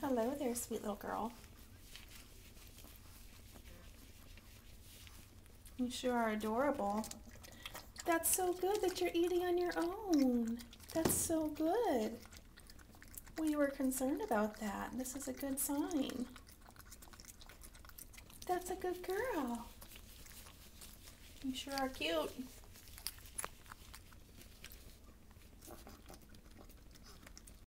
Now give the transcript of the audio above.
Hello there, sweet little girl. You sure are adorable. That's so good that you're eating on your own. That's so good. We were concerned about that. This is a good sign. That's a good girl. You sure are cute.